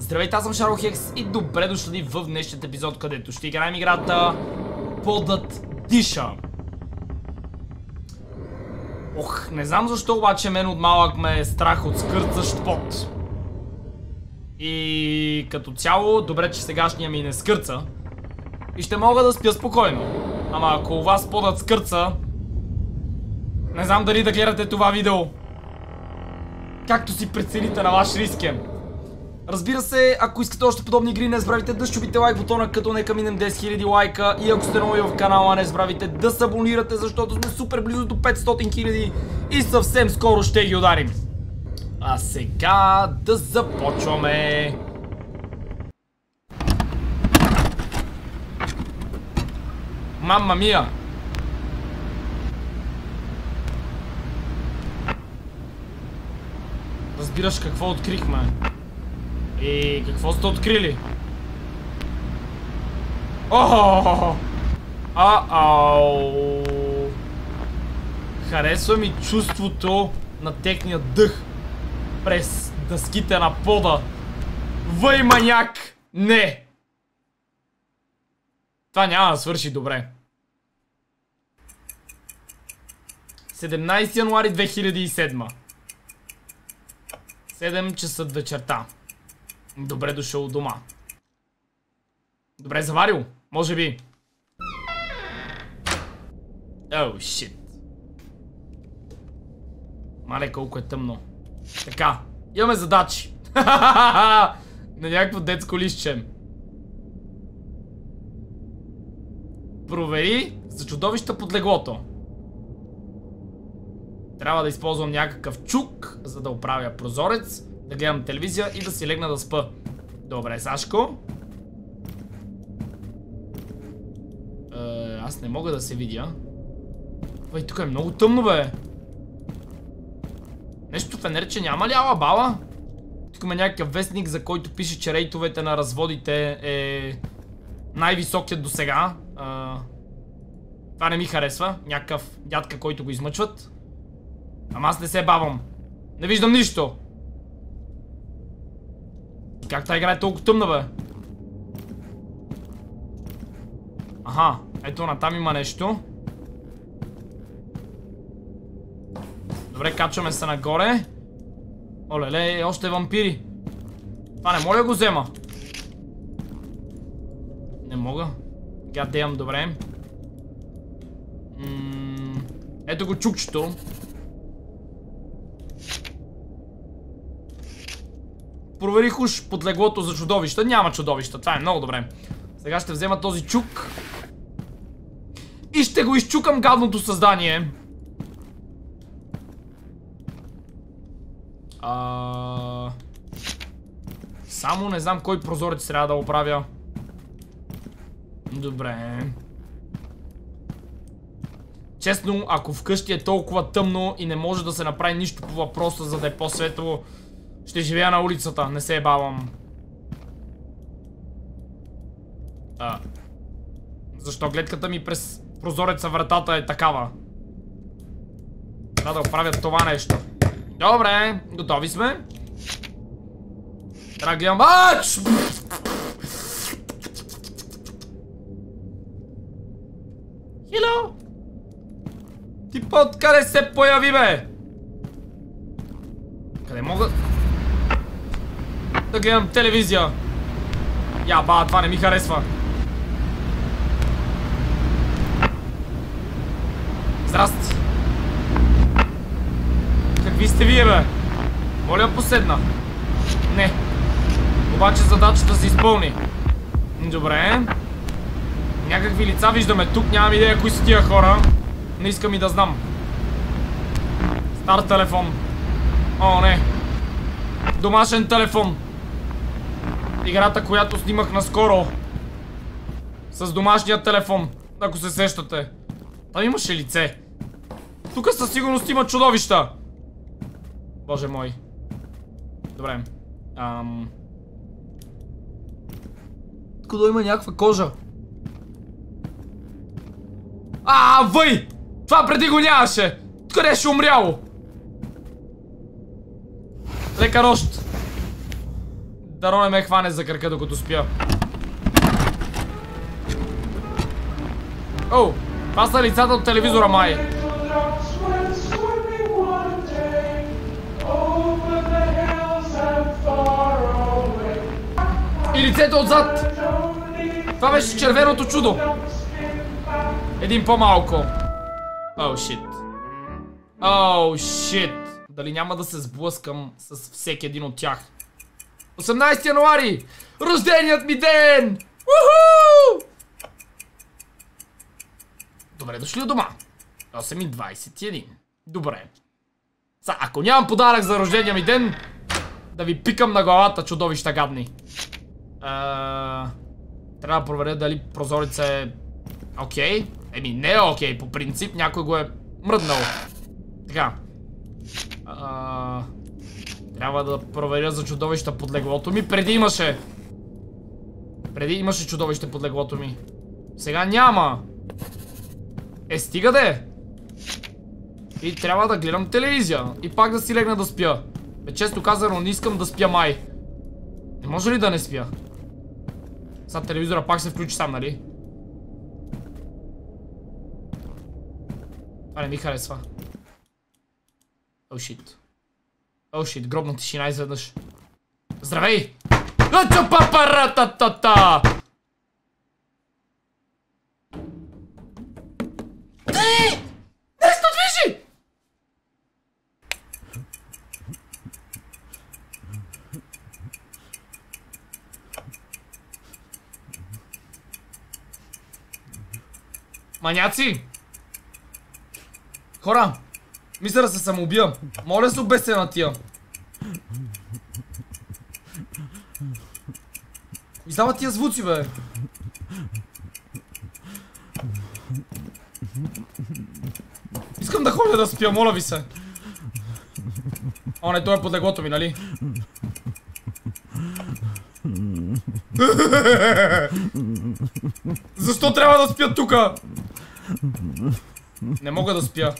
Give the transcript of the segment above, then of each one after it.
Здравейте, аз съм Шарлхекс и добре дошли в днешният епизод, където ще играем играта Подът диша. Ох, не знам защо, обаче мен от малък ме е страх от скърцащ пот. И като цяло, добре, че сегашния ми не скърца и ще мога да спя спокойно. Ама ако у вас подът скърца, не знам дали да гледате това видео. Както си прецените на ваш риск. Разбира се, ако искате още подобни игри, не забравяйте да щупите лайк бутона, като нека минем 10 000 лайка. И ако сте нови в канала, не забравяйте да се абонирате, защото сме супер близо до 500 000 и съвсем скоро ще ги ударим. А сега да започваме. Мамма мия! Разбираш какво открихме? И какво сте открили? Охо! Ау! Харесва ми чувството на техния дъх през дъските на пода. Въй, маняк! Не! Това няма да свърши добре. 17 януари 2007. 7 часа вечерта. Добре дошъл дома. Добре заварил, може би. Оу, шит. Мале, колко е тъмно. Така, имаме задачи. На някакво детско листче. Провери за чудовища под леглото. Трябва да използвам някакъв чук, за да оправя прозорец, да гледам телевизия и да си легна да спа. Добре, Сашко. Аз не мога да се видя. Ой, тук е много тъмно, бе. Нещо фенерче няма ли, ала бала? Тук има някакъв вестник, за който пише, че рейтовете на разводите е най-високият до сега. Това не ми харесва. Някакъв дядка, който го измъчват. Ама аз не се бавам. Не виждам нищо. Как тази игра е толкова тъмна, бе? Аха, ето натам има нещо. Добре, качваме се нагоре. Олеле, още вампири. Това не мога да го взема. Не мога. Гадеям, добре. Ето го чукчето. Проверих уж под леглото за чудовища. Няма чудовища, това е много добре. Сега ще взема този чук и ще го изчукам гадното създание. Само не знам кой прозорец трябва да оправя. Добре. Честно, ако вкъщи е толкова тъмно и не може да се направи нищо по въпроса, за да е по-светло, ще живея на улицата, не се бавам. Защо гледката ми през прозореца вратата е такава? Трябва да оправя това нещо. Добре, готови сме. Трябва да гледам... Хило! Ти откъде се появи, бе? Къде мога да гледам телевизия? Я, ба, това не ми харесва. Здрасти. Какви сте вие, бе? Моля, поседна. Не. Обаче задачата се изпълни. Добре. Някакви лица виждаме тук, нямам идея кои са тия хора. Не искам и да знам. Стар телефон. О, не. Домашен телефон. Играта, която снимах наскоро. С домашния телефон, ако се сещате. Там имаше лице. Тук със сигурност има чудовища. Боже мой. Добре. Тук има някаква кожа. Въй! Това преди го нямаше. Къде ще умряло? Лека нощ. Дано не ме хване за кръка докато спя. О, това са лицата от телевизора, май. И лицето отзад. Това беше червеното чудо. Един по-малко. Оу, шит. Оу, шит. Дали няма да се сблъскам с всеки един от тях? 18 януари! Рожденият ми ден! Уху! Добре дошли у дома. 8:21. Добре. Ако нямам подарък за рождения ми ден, да ви пикам на главата, чудовища гадни. Трябва да проверя дали прозореца е окей. Еми не е окей, по принцип някой го е мръднал. Така. Трябва да проверя за чудовища под леглото ми. Преди имаше чудовище под леглото ми. Сега няма. Стига де. И трябва да гледам телевизия. И пак да си легна да спя. Често казано не искам да спя май. Не може ли да не спя? Сега телевизора пак се включи сам, нали? Това не ми харесва. О, шит. О, шит, гробна тишина изведнъж. Здравей! Ачо папарататата! Нещо движи! Маняци! Хора! Мисля да се самоубия. Моля се обесте на тия. Издава тия звуци, бе. Искам да ходя да спя, моля ви се. О, не, той е под леглото ми, нали? Защо трябва да спя тука? Не мога да спя.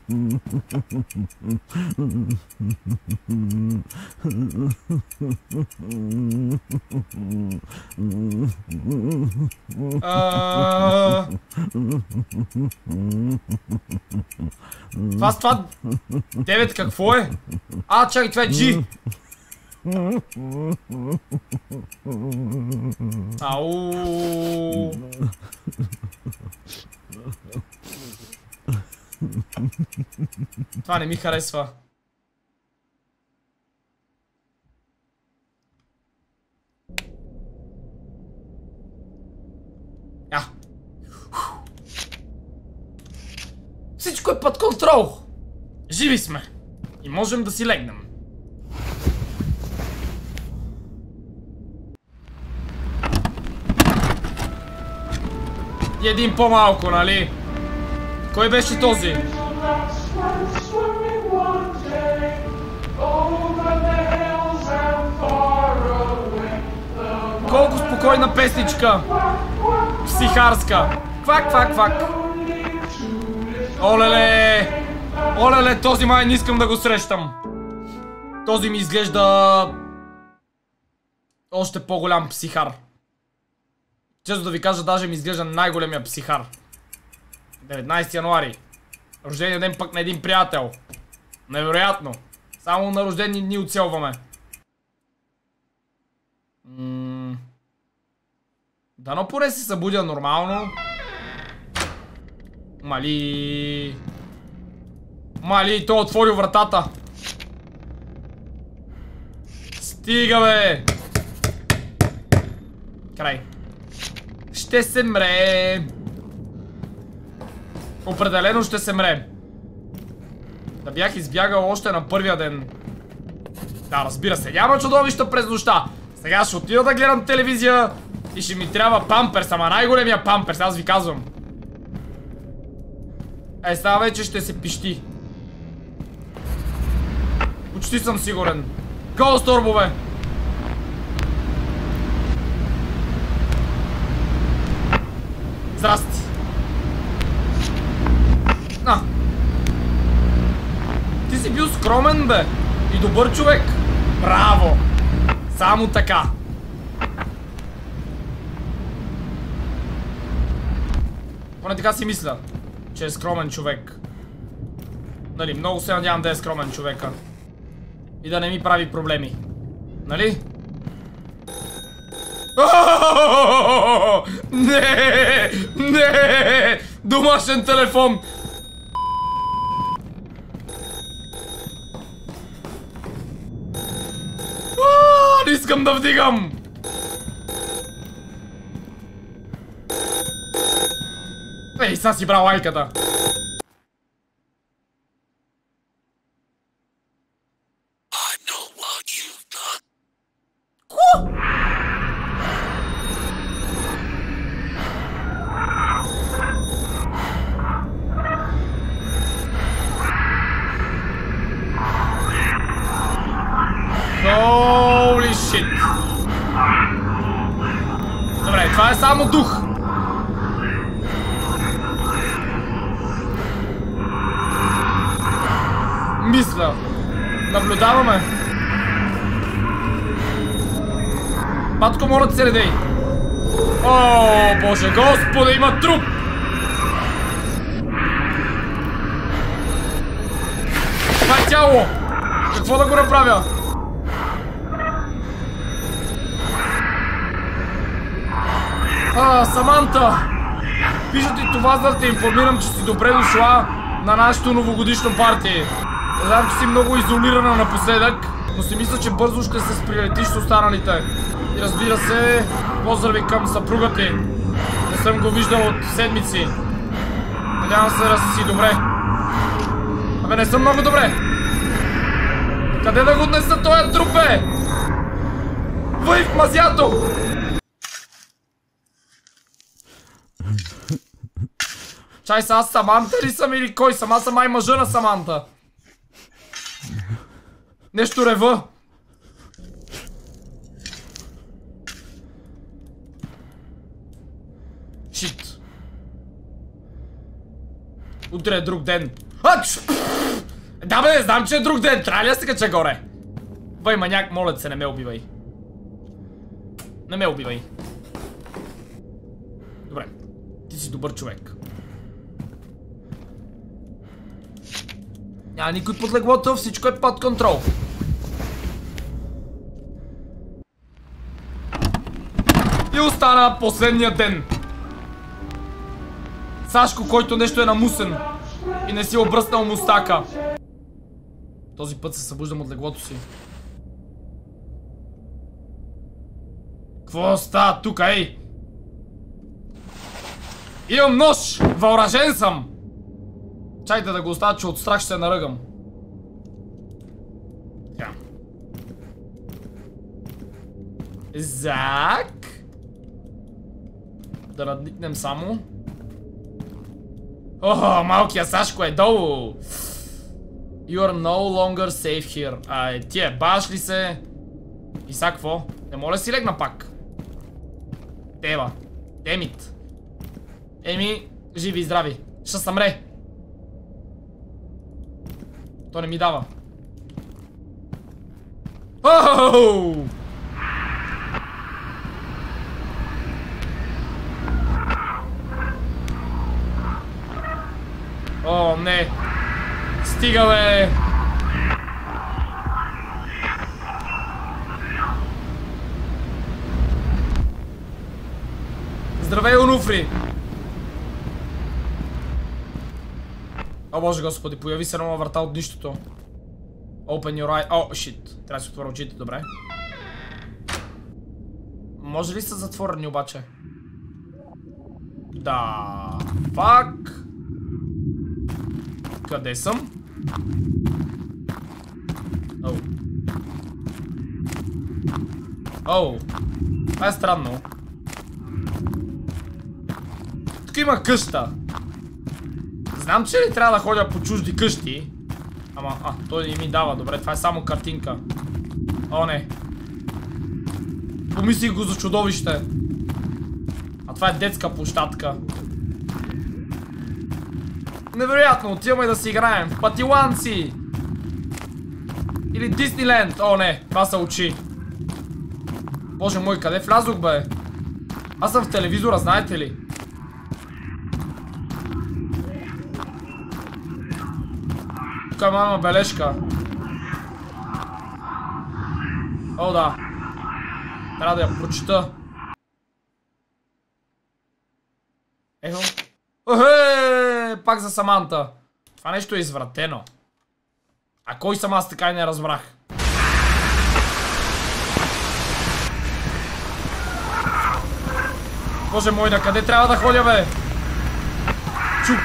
Това 9 какво е? Чакай, това е G. Ау. Това не ми харесва. Всичко е под контрол. Живи сме. И можем да си легнем. И един по-малко, нали? Кой беше този? Колко спокойна песничка. Психарска. Квак, квак, квак. Олеле! Олеле, този май не искам да го срещам. Този ми изглежда още по-голям психар. Често да ви кажа, даже ми изглежда най-големия психар. 19 януари. Рождения ден пък на един приятел. Невероятно. Само на рождени дни оцелваме. Дано поне се събудя нормално. Мали, той отворил вратата. Стига, бе. Край. Ще се мре. Определено ще се мре. Да бях избягал още на първия ден. Да, разбира се, няма чудовища през нощта. Сега ще отида да гледам телевизия и ще ми трябва памперс, ама най-големия памперс, аз ви казвам. Сега вече ще се пищи. Почти съм сигурен. Гол сторбове! Здрасти! Ти си бил скромен, бе! И добър човек! Браво! Само така. Поне така си мисля, че е скромен човек. Нали, много се надявам да е скромен човека. И да не ми прави проблеми. Нали? Не! Не! Домашен телефон! Не искам да вдигам! Ей, са си брал лайката! Holy shit! Добре, това е само дух. Мисля. Наблюдаваме. Батко, моля да се редей. О, боже, господи, има труп! Това е тяло! Какво да го направя? Саманта! Пишат и това, за да те информирам, че си добре дошла на нашето новогодишно парти. Знам, че си много изолирана напоследък, но си мисля, че бързо ще се сприлетиш с останалите. И разбира се, поздрави към съпруга ти. Не съм го виждал от седмици. Надявам се да си добре. Абе, не съм много добре. Къде да го отнеса този труп, бе? Въй в мазято! Чай са, аз Саманта ли съм или кой съм? Аз съм май мъжа на Саманта. Нещо рева. Шит. Утре е друг ден. Да бе, знам, че е друг ден. Трябва ли да се кача горе? Въй, маняк, моля се, не ме убивай. Не ме убивай. Добре. Ти си добър човек. Няма никой под леглото, всичко е под контрол. И остана последния ден. Сашко, който нещо е намусен и не си е обръснал мустака. Този път се събуждам от леглото си. Какво става тук, ей? Имам нож! Въоръжен съм! Чайте да го оставя, че от страх ще се наръгам. Зак. Да надникнем само. О, малкия Сашко е долу. You are no longer safe here. Ти е баш ли се? И сега какво? Не моля си легна пак. Тева. Демит. Еми, живи и здрави. Ще съмре. То не ми дава. Оу! О, не. Стига, бе. Здравей, Онуфри. О, боже господи, появи се нова врата от нищото. Open your eye. О, шит. Трябва да си отворя очите, добре. Може ли са затворени обаче? Да. Фак. Къде съм? Оу. Оу. Това е странно. Тук има къща. Знам, че ли трябва да ходя по чужди къщи. Ама, той не ми дава. Добре, това е само картинка. О, не. Помислих го за чудовище. А това е детска площадка. Невероятно, отиваме да си играем в Патиланци. Или Дисниленд. О, не, това са очи. Боже мой, къде влязох, бе? Аз съм в телевизора, знаете ли? Тук има бележка. О, да. Трябва да я прочита. Ехо. Охе! Пак за Саманта. Това нещо е извратено. А кой съм аз, така и не разбрах. Боже мой, на къде трябва да ходя, бе? Чук.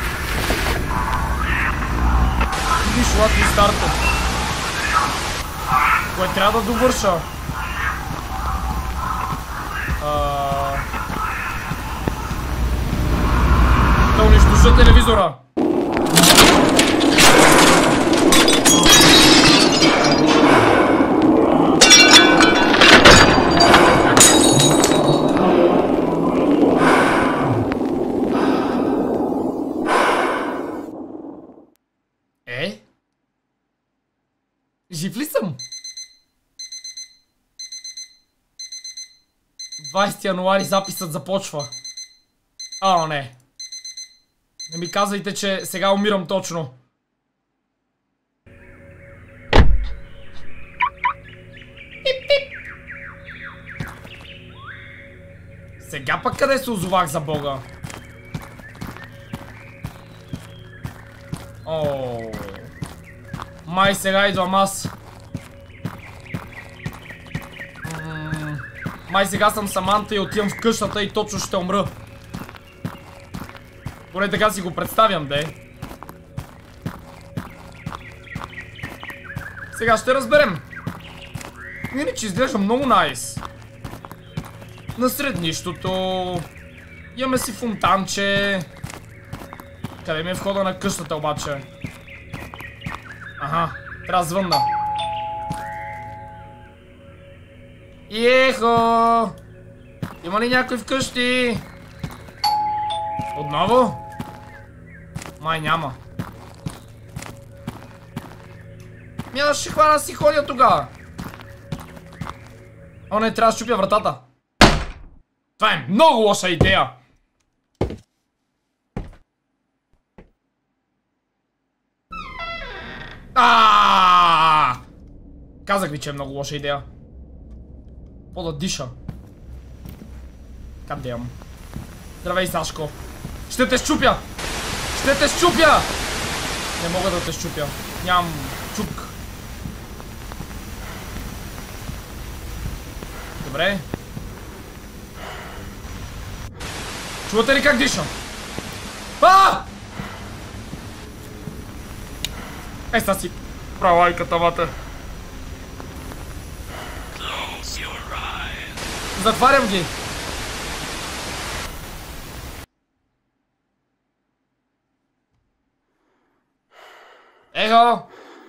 Виж, лад ми старта. Кое трябва да довърша? Да унищожа телевизора. Жив ли съм? 20 януари записът започва. О, не. Не ми казвайте, че сега умирам точно. Сега пък къде се озовах, за бога? О, май сега идвам аз. Май сега съм Саманта и отивам в къщата и точно ще умра. Поне така си го представям, де. Сега ще разберем. Иначе изглежда много найс. Насред нищото. Имаме си фонтанче. Къде ми е входа на къщата обаче? Аха, трябва да звънна. Ехо! Има ли някой вкъщи? Отново? Май няма. Аз ще хвана си ходя тогава. О, не, трябва да щупя вратата. Това е много лоша идея. Казах ви, че е много лоша идея. Да диша. Кадеям. Здравей, Сашко. Ще те щупя! Ще те щупя! Не мога да те щупя. Нямам чук. Добре. Чувате ли как дишам? Еста си. Права лайката, вата. Затварям ги. Ехо!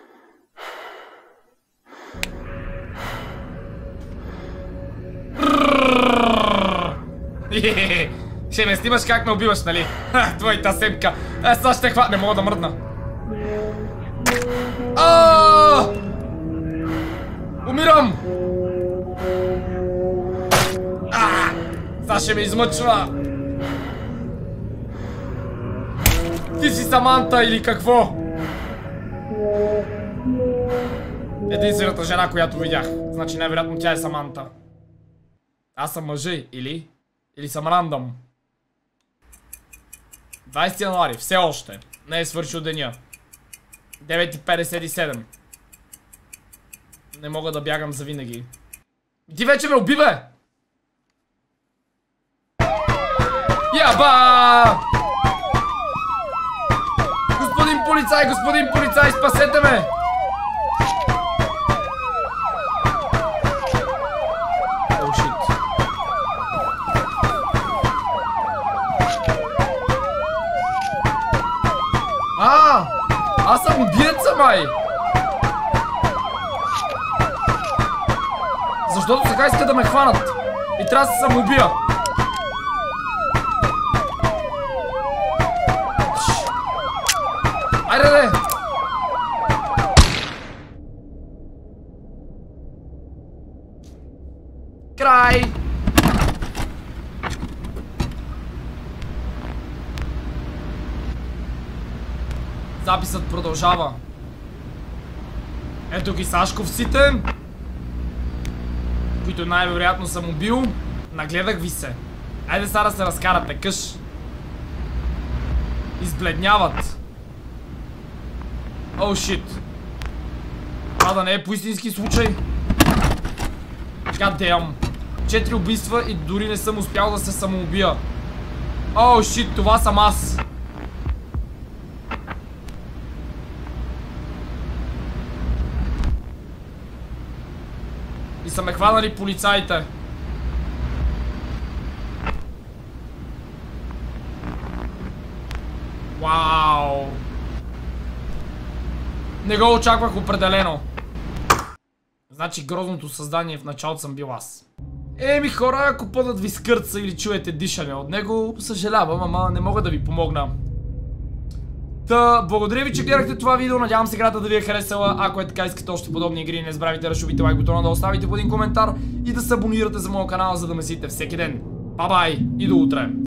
Ще ме снимаш как ме убиваш, нали? Твоята семка. Сега ще хвана. Не мога да мръдна. Умирам! Сега ще ме измъчва. Ти си Саманта или какво? Единствената жена, която видях. Значи най-вероятно тя е Саманта. Аз съм мъжа, или? Или съм рандъм? 20 януари, все още. Не е свършил деня. 9:57. Не мога да бягам завинаги. Ти вече ме уби, бе! Яба! Господин полицай, спасете ме! О, шит. Аз съм убиеца, май! Защото сега иска да ме хванат. И трябва да се самоубия. Айде, де! Край! Записът продължава. Ето ги сашковците, които най-вероятно съм убил. Нагледах ви се. Айде сега да се разкарате, къш. Избледняват. Оу, шит. Това да не е по истински случай. God damn. 4 убийства и дори не съм успял да се самоубия. Оу, шит, това съм аз. И са ме хванали полицаите. Вау! Не го очаквах определено. Значи грозното създание в началото съм бил аз. Еми хора, ако пътът ви скърца или чуете дишане от него, съжалявам, ама не мога да ви помогна. Та, благодаря ви, че гледахте това видео, надявам се играта да ви е харесала. Ако е така, искате още подобни игри, не забравяйте да шубите лайк бутона, да оставите по един коментар и да се абонирате за моя канал, за да ме следите всеки ден. Бай-бай и до утре!